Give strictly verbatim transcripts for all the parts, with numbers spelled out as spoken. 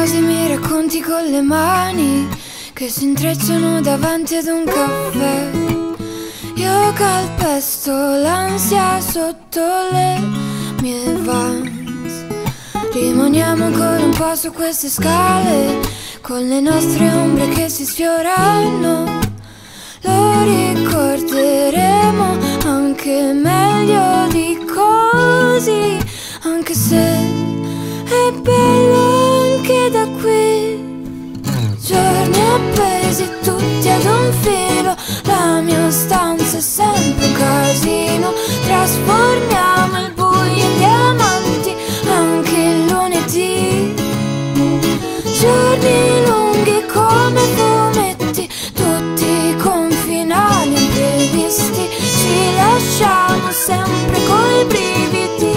cose mi racconti con le mani che si intrecciano davanti ad un caffè. Io calpesto l'ansia sotto le mie Vans. Rimaniamo ancora un po' su queste scale, con le nostre ombre che si sfiorano. Lo ricorderemo anche meglio di così, anche se è bello anche da qui. Giorni appesi tutti ad un filo, la mia stanza è sempre un casino. Trasformiamo il buio in diamanti anche il lunedì. Giorni lunghi come fumetti, tutti con finali imprevisti. Ci lasciamo sempre coi brividi.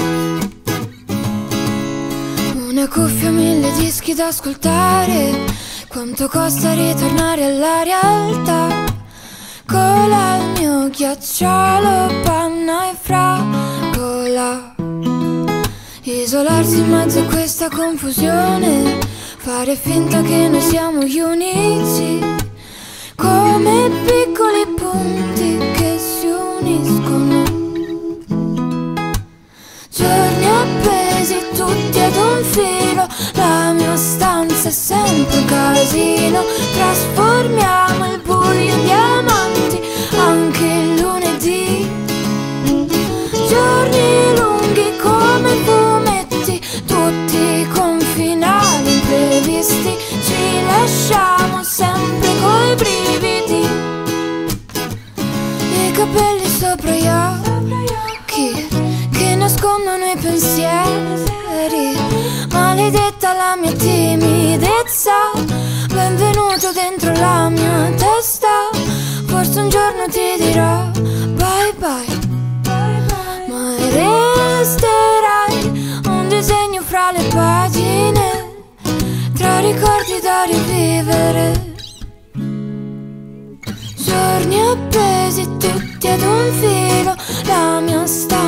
Una cuffia, mille dischi da ascoltare. Quanto costa ritornare alla realtà? Cola il mio ghiacciolo, panna e fragola. Isolarsi in mezzo a questa confusione, fare finta che noi siamo gli unici, come piccoli punti che si uniscono. Giorni appesi tutti ad un filo, la mia stanza è sempre un casino. Trasformiamo il buio in diamanti anche il lunedì. Giorni lunghi come fumetti, tutti con finali imprevisti. Ci lasciamo sempre coi brividi. I capelli sopra gli occhi che nascondono i pensieri. Maledetta la mia timidezza, benvenuto dentro la mia testa. Forse un giorno ti dirò bye bye, ma resterai un disegno fra le pagine, tra ricordi da rivivere. Giorni appesi tutti ad un filo, la mia stanza